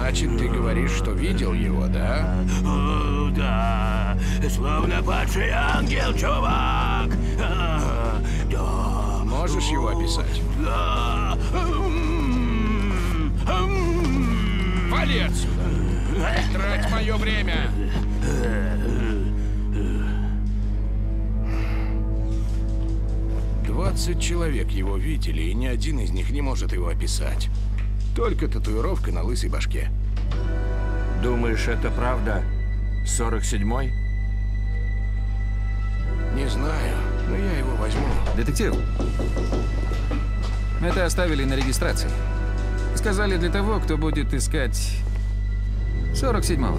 Значит, ты говоришь, что видел его, да? О, да. Словно падший ангел, чувак. Да. Можешь его описать? Да. Вали отсюда! Не трать мое время! 20 человек его видели, и ни один из них не может его описать. Только татуировка на лысой башке. Думаешь, это правда? 47-й? Не знаю, но я его возьму. Детектив, это оставили на регистрации. Сказали для того, кто будет искать 47-го.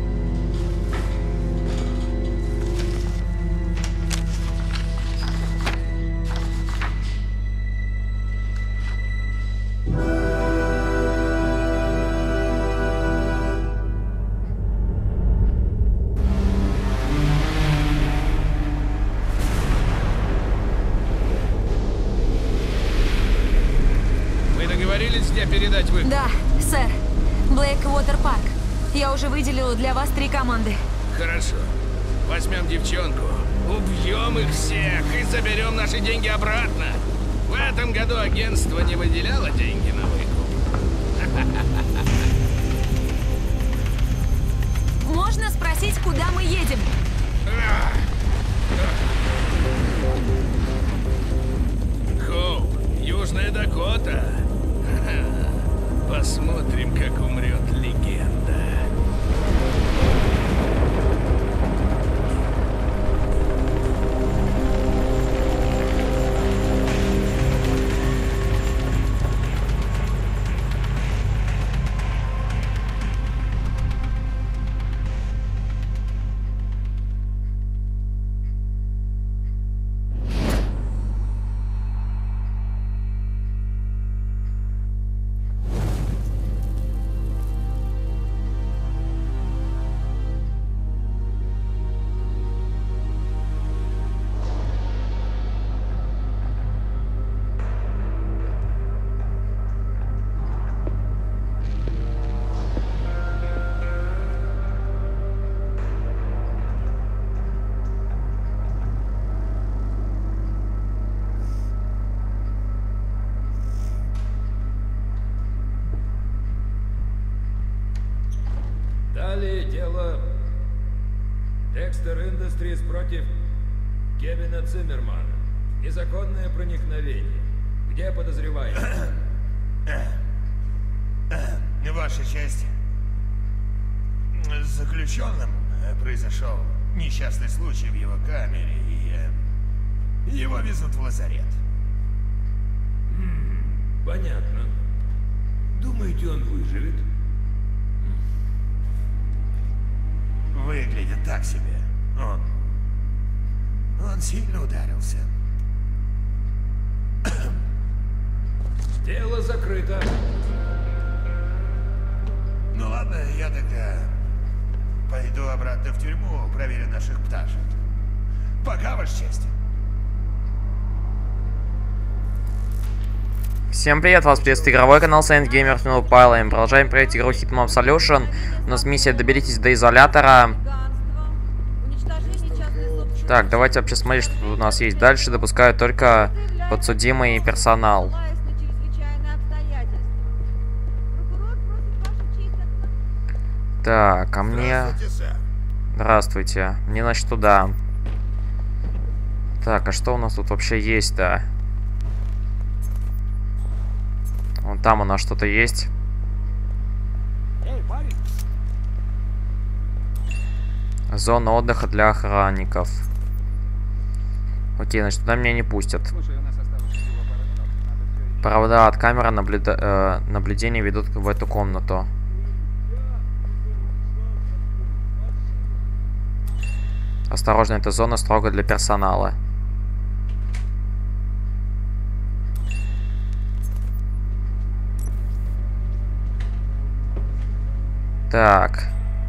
Передать вы. Да, сэр. Блэквотер Парк. Я уже выделила для вас 3 команды. Хорошо. Возьмем девчонку, убьем их всех и заберем наши деньги обратно. В этом году агентство не выделяло деньги на выкуп. Можно спросить, куда мы едем? Хоуп, Южная Дакота. Посмотрим, как умрет легенда. Далее дело Dexter Industries против Кевина Циммермана. Незаконное проникновение. Где подозреваемый? Ваша честь, с заключенным произошел несчастный случай в его камере, и его везут в лазарет. Понятно. Думаете, он выживет? Выглядит так себе. Он сильно ударился. Дело закрыто. Ну ладно, я тогда пойду обратно в тюрьму, проверю наших пташек. Пока, Ваша честь. Всем привет, вас приветствует игровой канал Silent Gamer Pile. Мы продолжаем проект игру Hitman Absolution. У нас миссия «Доберитесь до изолятора». Так, давайте вообще смотреть, что тут у нас есть. Дальше допускают только подсудимый персонал. Так, а мне... Здравствуйте. Мне, значит, туда. Так, а что у нас тут вообще есть-то? Вон там у нас что-то есть. Зона отдыха для охранников. Окей, значит, туда меня не пустят. Провода от камеры наблюдения ведут в эту комнату. Осторожно, эта зона строго для персонала. Так.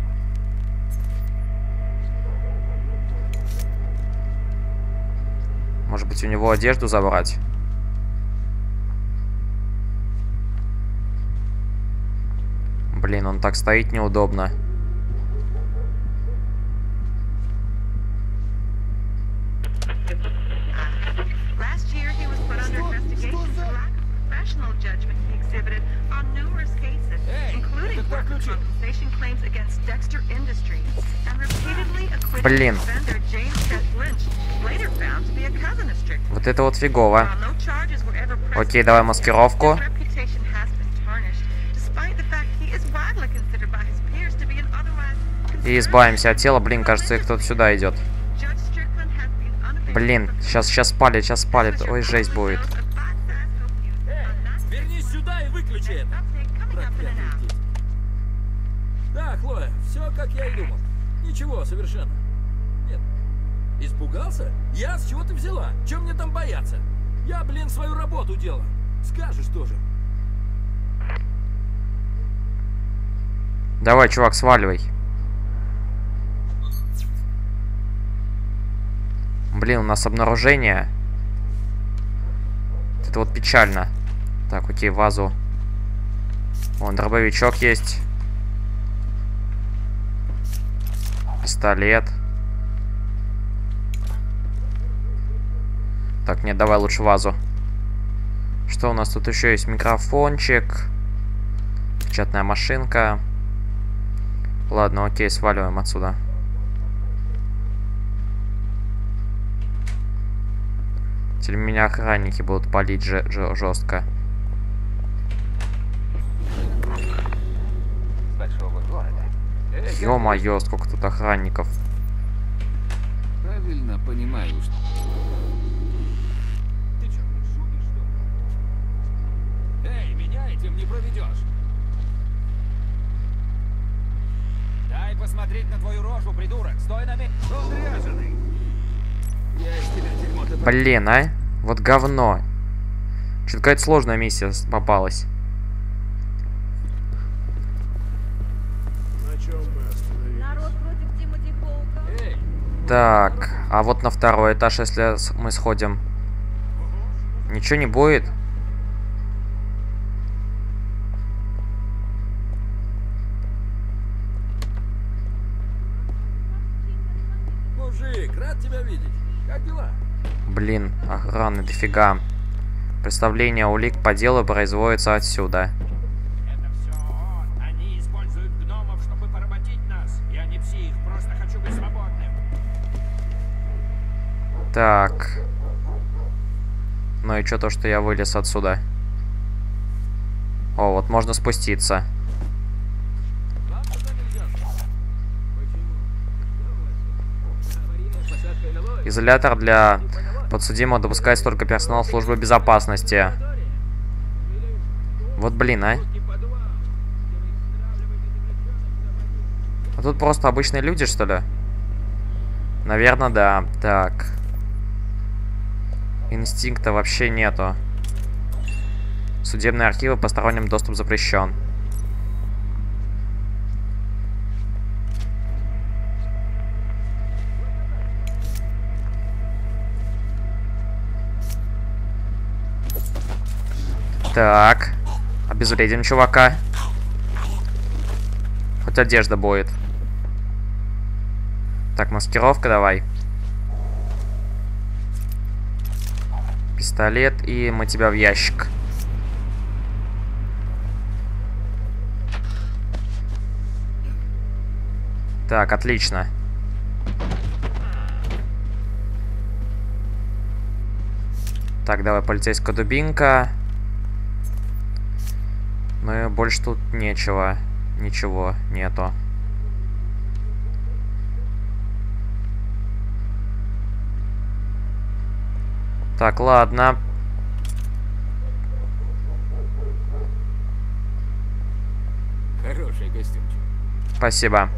Может быть, у него одежду забрать? Блин, он так стоит неудобно. Блин. Вот это вот фигово. Окей, давай маскировку. И избавимся от тела. Блин, кажется, кто-то сюда идет. Блин, сейчас спалит. Ой, жесть будет. Вернись сюда и выключи это. Да, Хлоя, все как я и думал. Ничего, совершенно. Нет. Испугался? Я? С чего ты взяла? Чем мне там бояться? Я, блин, свою работу делаю. Скажешь тоже. Давай, чувак, сваливай. Блин, у нас обнаружение. Это вот печально. Так, окей, вазу. Вон, дробовичок есть. Пистолет. Так, нет, давай лучше вазу. Что у нас тут еще есть? Микрофончик. Печатная машинка. Ладно, окей, сваливаем отсюда. Теперь меня охранники будут палить жестко. Ё-моё, сколько тут охранников. Правильно понимаю, что... Ты что, шутишь, что ли? Эй, меня этим не проведешь. Дай посмотреть на твою рожу, придурок. Стой на месте. Он ряженый. Я из тебя дерьмо-то... Блин, а? Вот говно. Что-то какая-то сложная миссия попалась. Так, а вот на второй этаж, если мы сходим, ничего не будет? Мужик, рад тебя видеть. Как дела? Блин, охраны дофига. Представление улик по делу производится отсюда. Это все он. Они используют гномов, чтобы поработить нас. Я не псих, просто хочу быть свободным. Так. Ну и что то, что я вылез отсюда? О, вот можно спуститься. Изолятор для подсудимого допускается только персонал службы безопасности. Вот блин, а. А тут просто обычные люди, что ли? Наверное, да. Так. Инстинкта вообще нету. Судебные архивы, посторонним доступ запрещен. Так. Обезвредим чувака. Хоть одежда будет. Так, маскировка давай. Пистолет, и мы тебя в ящик. Так, отлично. Так, давай, полицейская дубинка. Ну и больше тут нечего. Ничего нету. Так, ладно. Хороший костюмчик. Спасибо.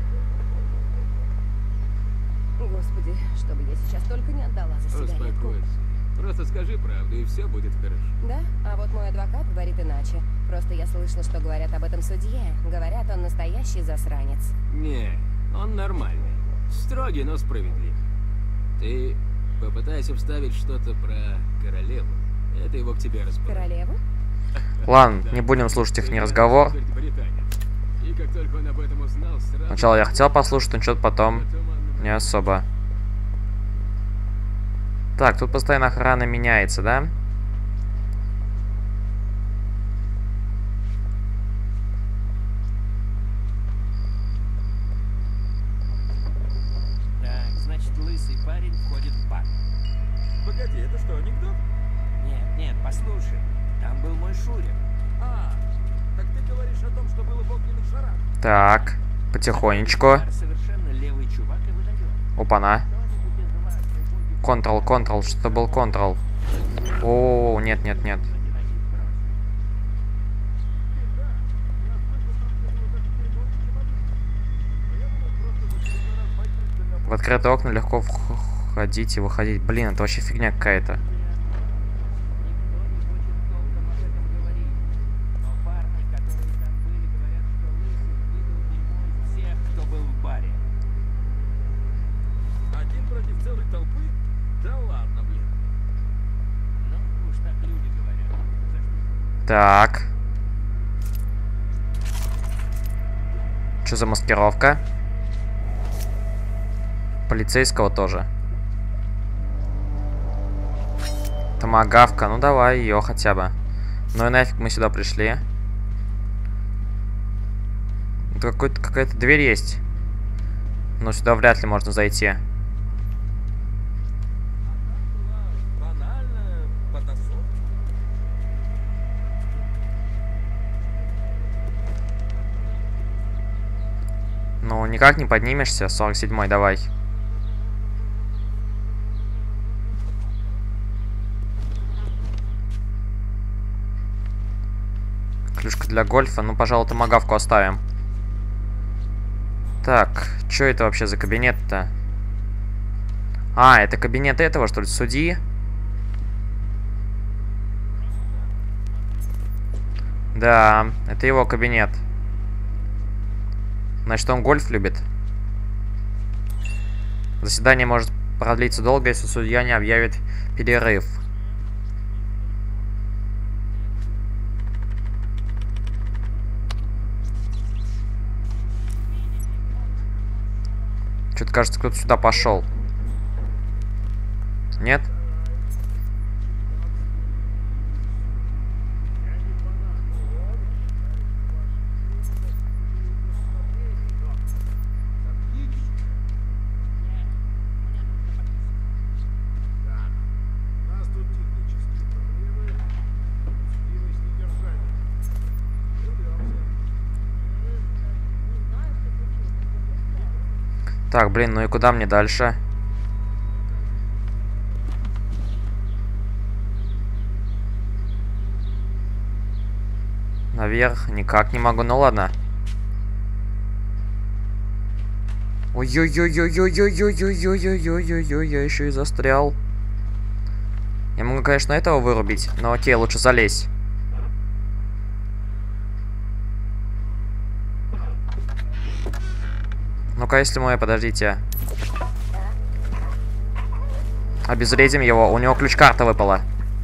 Господи, чтобы я сейчас только не отдала за сигаретку. Успокойся. Просто скажи правду, и все будет хорошо. Да? А вот мой адвокат говорит иначе. Просто я слышала, что говорят об этом судье. Говорят, он настоящий засранец. Не, он нормальный. Строгий, но справедливый. Ты попытайся вставить что-то про королеву. Это его к тебе расположит. Королеву? Ладно, не будем слушать их разговор. И как только он об этом узнал, сразу... Сначала я хотел послушать, но что-то потом не особо. Так, тут постоянно охрана меняется, да? Так, значит, лысый парень входит в бар. Погоди, это что, анекдот? Нет, послушай. Там был мой Шурик. А, так ты говоришь о том, что было в огненных шарах? Так, потихонечку. Бар совершенно левый чувак и выдает. Опа-на. Контрол, что был контрол. О, нет. В открытые окна легко входить и выходить. Блин, это вообще фигня какая-то. Так. Что за маскировка? Полицейского тоже. Томагавка. Ну давай ее хотя бы. Ну и нафиг мы сюда пришли. Какая-то дверь есть. Но сюда вряд ли можно зайти. Ну, никак не поднимешься. 47-й, давай. Клюшка для гольфа. Ну, пожалуй, томагавку оставим. Так, что это вообще за кабинет-то? А, это кабинет этого, что ли, судьи? Да, это его кабинет. Значит, он гольф любит. Заседание может продлиться долго, если судья не объявит перерыв. Что-то кажется, кто-то сюда пошел. Нет? Так, блин, ну и куда мне дальше? Наверх никак не могу, ну ладно. Ой-ой-ой-ой-ой-ой-ой-ой-ой-ой-ой-ой-ой-ой, я еще и застрял. Я могу, конечно, этого вырубить, но окей, лучше залезь. Ну-ка, если мы, подождите. Обезвредим его, у него ключ-карта выпала.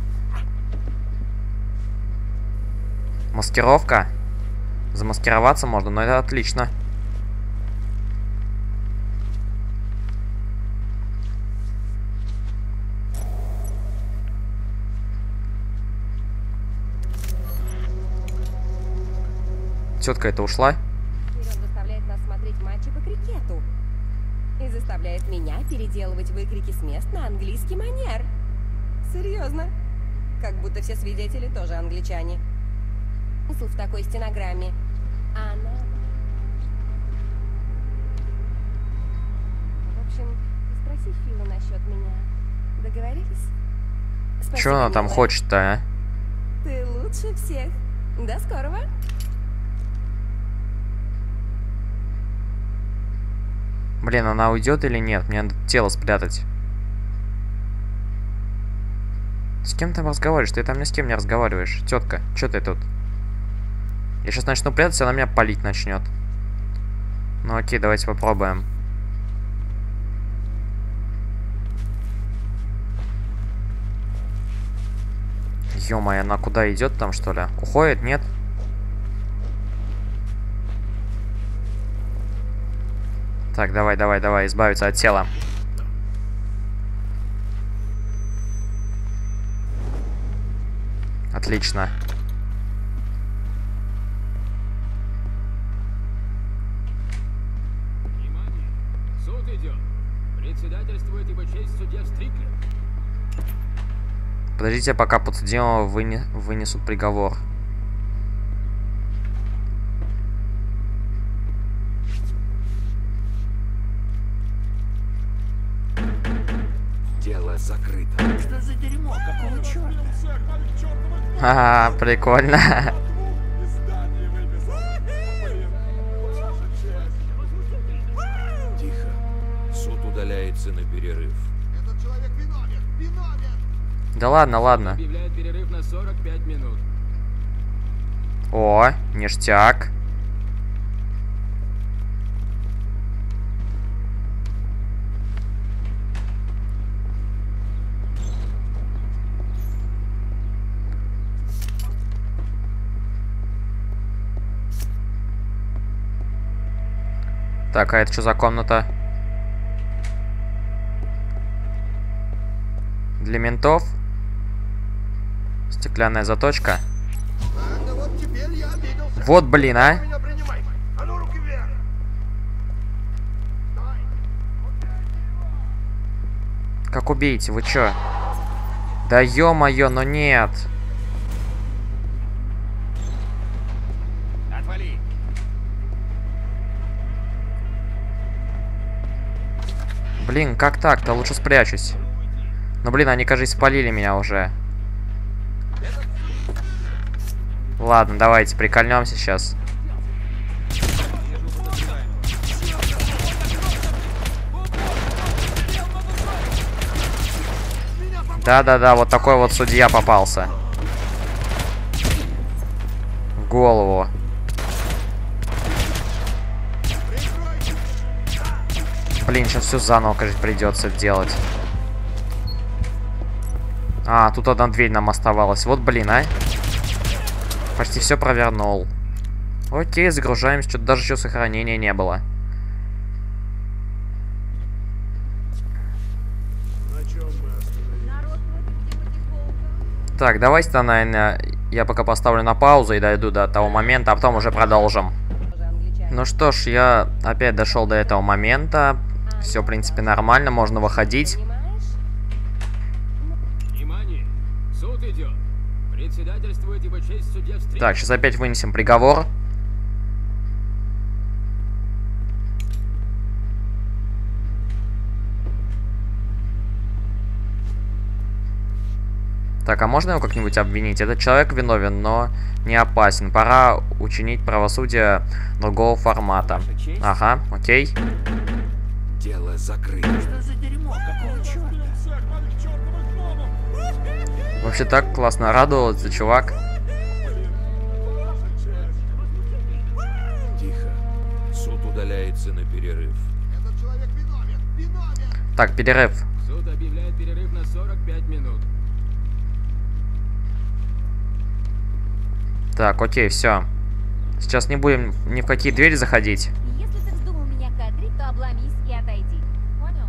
Маскировка. Замаскироваться можно, но это отлично. Тетка это ушла? И заставляет меня переделывать выкрики с мест на английский манер. Серьезно? Как будто все свидетели тоже англичане. Смысл в такой стенограмме? Она... В общем, спроси Фила насчет меня. Договорились? Спасибо, что она там милая. хочет-то, а? Ты лучше всех. До скорого. Блин, она уйдет или нет? Мне надо тело спрятать. С кем там разговариваешь? Ты там ни с кем не разговариваешь. Тетка, что ты тут? Я сейчас начну прятаться, она меня палить начнет. Ну окей, давайте попробуем. Ё-моё, она куда идет там, что ли? Уходит, нет? Так, давай, давай, давай, избавиться от тела. Отлично. Внимание! Суд идет. Председательствует его честь судья Стрикли. Подождите, пока подсудимого вынесут приговор. Дело закрыто. Что за дерьмо? Какого черта? Ага, прикольно. Тихо. Суд удаляется на перерыв. Да ладно, ладно. Объявляет перерыв на 45 минут. О, ништяк. Так, а это что за комната? Для ментов? Стеклянная заточка. Вот, блин, а. Как убейте, вы чё? Да ё-моё, но нет. Отвали. Блин, как так-то? Лучше спрячусь. Ну, блин, они, кажется, спалили меня уже. Ладно, давайте прикольнемся сейчас. Да-да-да, вот такой вот судья попался. В голову. Блин, сейчас все заново, кажется, придется делать. А, тут одна дверь нам оставалась. Вот, блин, а. Почти все провернул. Окей, загружаемся. Что-то даже еще сохранения не было. Так, давайте-то, наверное, я пока поставлю на паузу и дойду до того момента, а потом уже продолжим. Ну что ж, я опять дошел до этого момента. Все, в принципе, нормально, можно выходить. Внимание! Суд идет. Председательствует его честь судья Стрикли. Так, сейчас опять вынесем приговор. Так, а можно его как-нибудь обвинить? Этот человек виновен, но не опасен. Пора учинить правосудие другого формата. Ага, окей. Дело закрыто. Что за дерьмо? Какого черта? Вообще так классно радовался, чувак. Тихо. Суд удаляется на перерыв. Так, перерыв. Суд объявляет перерыв на 45 минут. Так, окей, все. Сейчас не будем ни в какие двери заходить. Если ты вздумал меня кадрить, то обломись и отойди. Понял?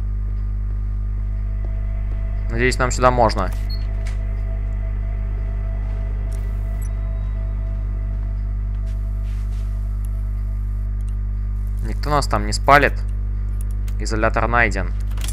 Надеюсь, нам сюда можно. Никто нас там не спалит. Изолятор найден.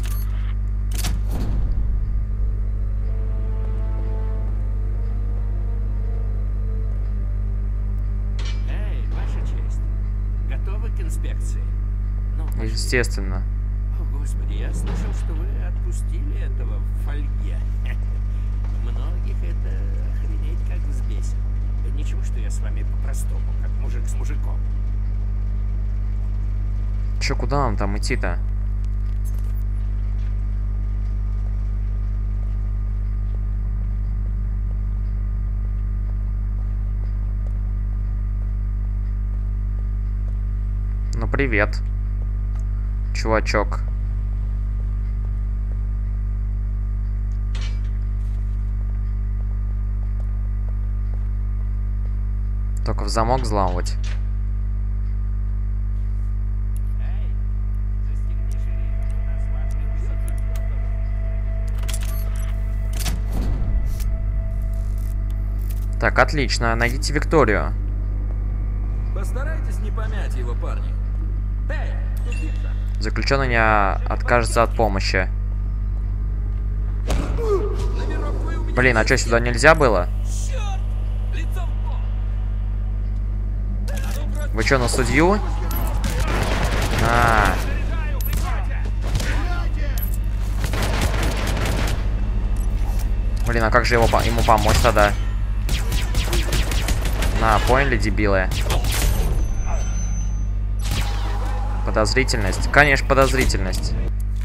Эй, ваша честь. Готовы к инспекции? Ну, Естественно. О, Господи, я слышал, что вы отпустили этого в фольге. Многих это охренеть как взбесит. Ничего, что я с вами по-простому, как мужик с мужиком. Чё, куда нам там идти-то? Ну, привет, чувачок. Только в замок взламывать. Эй, Так, отлично. Найдите Викторию. Постарайтесь не помять его, парни. Эй, тупица! Заключенный не откажется от помощи. Блин, а что, сюда нельзя было? Вы что, на судью? На. Блин, а как же ему помочь тогда? На, поняли, дебилы? Подозрительность? Конечно, подозрительность.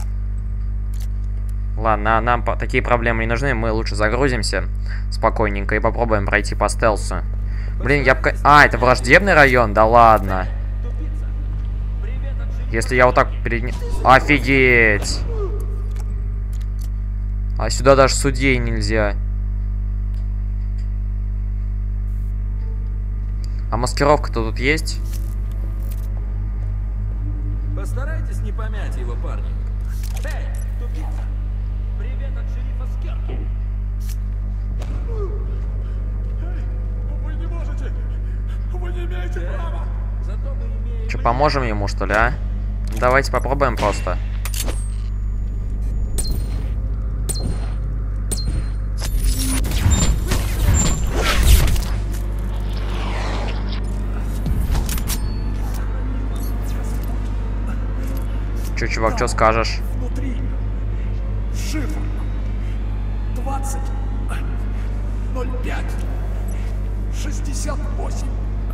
Ладно, нам такие проблемы не нужны. Мы лучше загрузимся спокойненько и попробуем пройти по стелсу. Блин, я... А, это враждебный район? Да ладно. Если я вот так перед... Офигеть! А сюда даже судей нельзя. А маскировка-то тут есть? Постарайтесь не помять его, парни. Эй, тупица! Привет от шерифа Скерки. Вы не можете! Вы не имеете права! Зато мы имеем... Че, поможем ему, что ли, а? Давайте попробуем просто. Че, чувак, что скажешь? Внутри. Шифр. 20.05. 68.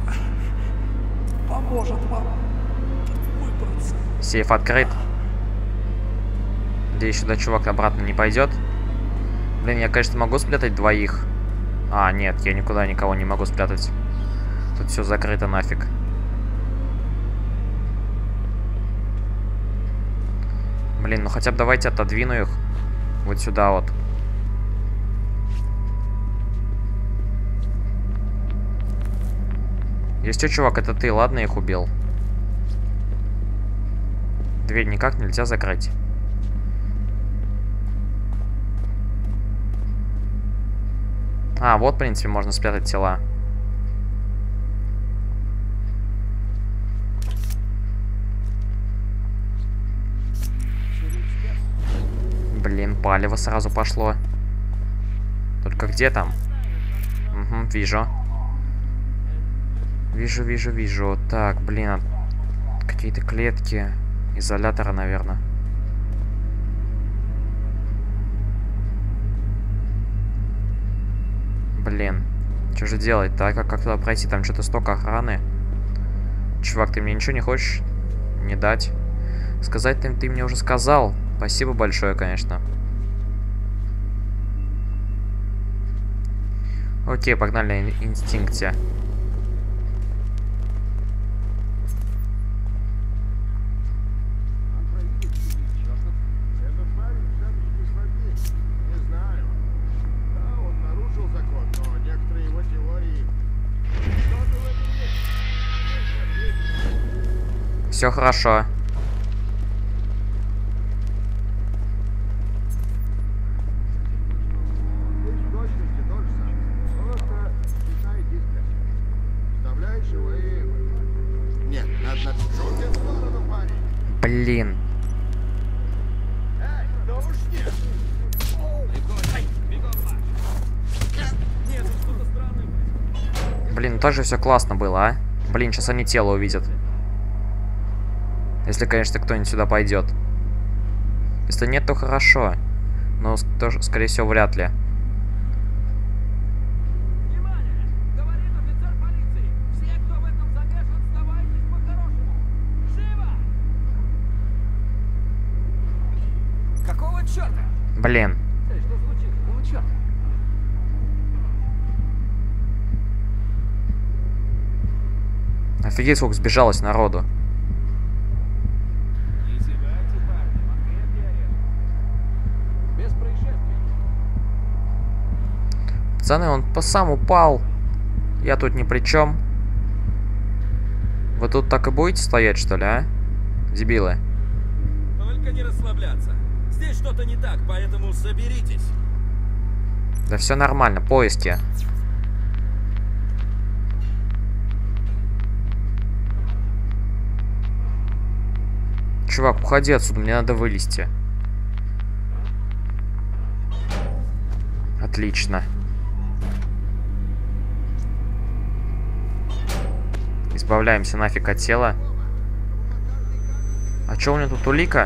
Поможет вам выбраться. Сейф открыт. Надеюсь, сюда чувак обратно не пойдет. Блин, я, конечно, могу спрятать двоих. А, нет, я никуда никого не могу спрятать. Тут все закрыто нафиг. Блин, ну хотя бы давайте отодвину их вот сюда вот. Есть что, чувак, это ты, ладно, их убил? Дверь никак нельзя закрыть. А, вот, в принципе, можно спрятать тела. Блин, палево сразу пошло. Только где там? Угу, вижу. Вижу. Так, блин, какие-то клетки. Изолятора, наверное. Блин, что же делать-то? А как туда пройти? Там что-то столько охраны. Чувак, ты мне ничего не хочешь не дать? Сказать ты мне уже сказал. Спасибо большое, конечно. Окей, погнали на инстинкте. Все хорошо. Блин. Блин, тоже все классно было, а? Блин, сейчас они тело увидят. Если, конечно, кто-нибудь сюда пойдет. Если нет, то хорошо. Но тоже, скорее всего, вряд ли. Блин. Офигеть, сколько сбежалось народу. Пацаны, он сам упал. Я тут ни при чем. Вы тут так и будете стоять, что ли, а? Дебилы. Только не расслабляться. Здесь что-то не так, поэтому соберитесь. Да все нормально, поиски. Чувак, уходи отсюда, мне надо вылезти. Отлично. Избавляемся нафиг от тела. А чё у меня тут улика?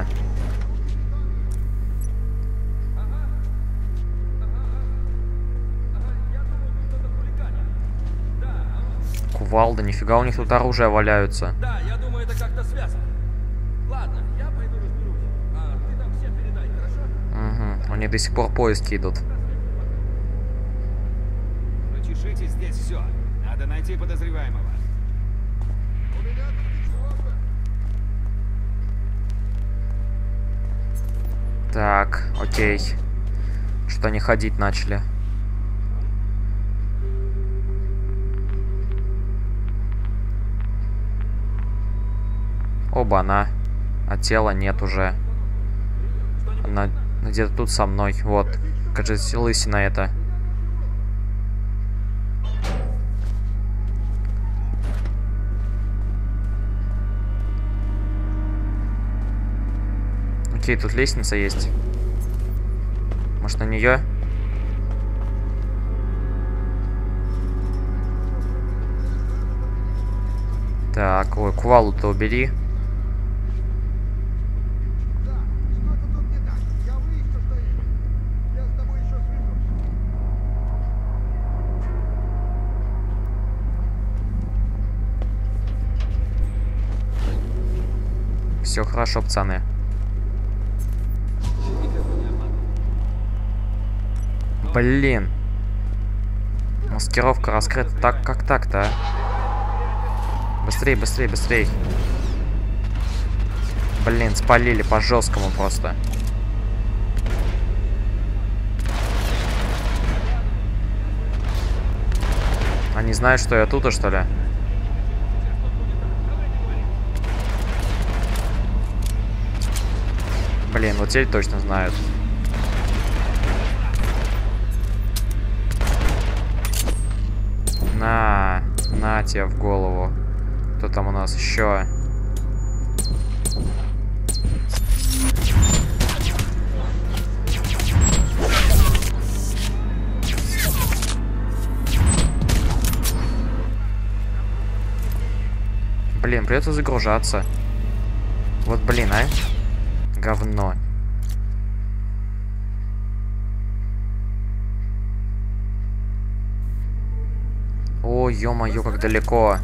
Кувалда, нифига у них тут оружие валяются. Да, я думаю, это как-то связано. Ладно, я пойду разберусь. А ты там всем передай, хорошо? Угу, у них до сих пор поиски идут. Прочешите здесь все. Надо найти подозреваемого. Так, окей. Что-то они ходить начали. Оба-на. А тела нет уже. Она где-то тут со мной. Вот. Кажется, лысина это. Окей, тут лестница есть. Может, на нее? Так, ой, кувалу-то убери. Все хорошо, пацаны. Блин. Маскировка раскрыта так, как так-то, а? Быстрей, быстрей, быстрей. Блин, спалили по-жесткому просто. Они знают, что я тут, что ли? Блин, вот теперь точно знают. На тебе в голову. Кто там у нас еще? Блин, придется загружаться. Вот блин, а? Говно. О, ё-моё, как далеко.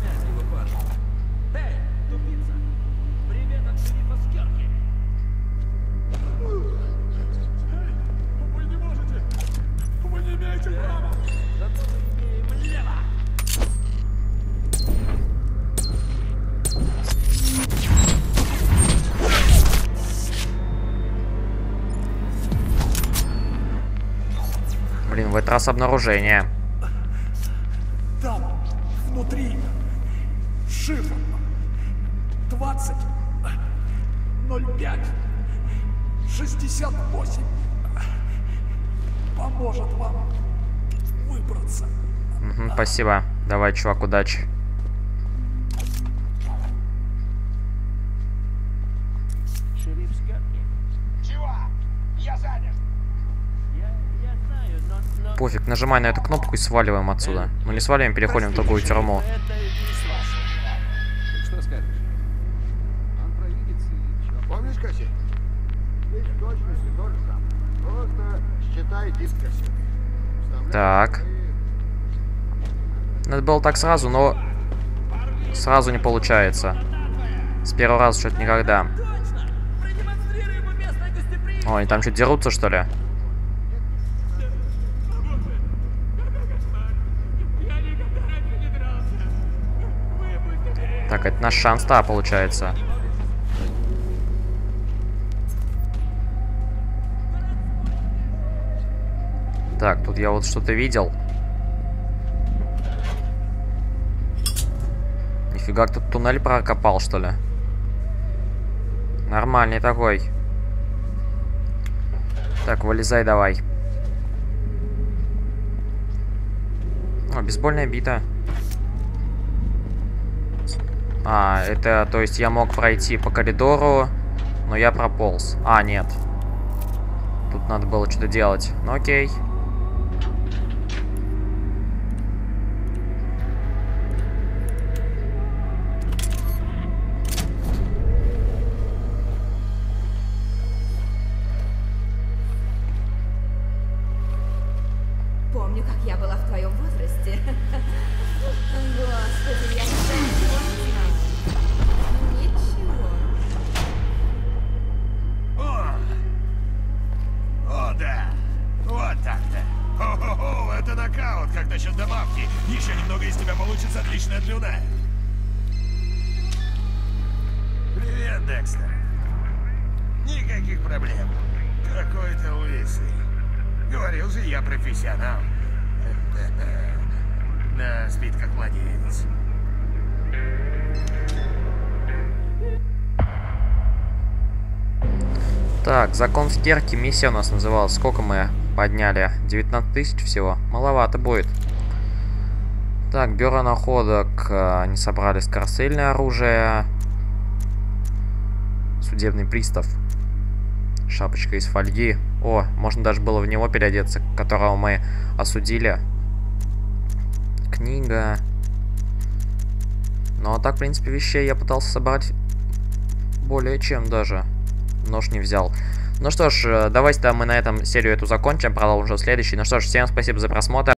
Блин, в этот раз обнаружение. Там, внутри, шифр 20-05-68 поможет вам выбраться. Угу, спасибо. Давай, чувак, удачи. Чего? Я занят. Пофиг, нажимай на эту кнопку и сваливаем отсюда. Мы не сваливаем, переходим в другую тюрьму. Что скажешь? Он провидится и чё? Помнишь кассету? Здесь в точности то же самое. Просто считай диск кассеты. Так. Надо было так сразу, но сразу не получается. С первого раза что-то никогда. Ой, там что, дерутся, что ли? Так, это наш шанс-то, получается. Так, тут я вот что-то видел. Нифига, кто-то туннель прокопал, что ли? Нормальный такой. Так, вылезай давай. О, бейсбольная бита. А, это, то есть я мог пройти по коридору Но я прополз. А, нет. Тут надо было что-то делать. Ну окей. Помню, как я была в твоем возрасте. Господи, я ничего не знаю. Ничего. О, да. Вот так-то. Хо-хо-хо, это нокаут. Как насчет добавки? Еще немного из тебя получится отличная длина. Привет, Декстер. Никаких проблем. Какой ты лысый. Говорил же, я профессионал. Да, спит как младенец. Так, закон Скерки, миссия у нас называлась. Сколько мы подняли? 19 тысяч всего. Маловато будет. Так, бюро находок. Не собрали скорострельное оружие. Судебный пристав. Шапочка из фольги. О, можно даже было в него переодеться, которого мы осудили. Книга. Ну а так, в принципе, вещей я пытался собрать более чем даже. Нож не взял. Ну что ж, давайте-то мы на этом серию эту закончим, продолжим уже в следующей. Ну что ж, всем спасибо за просмотр.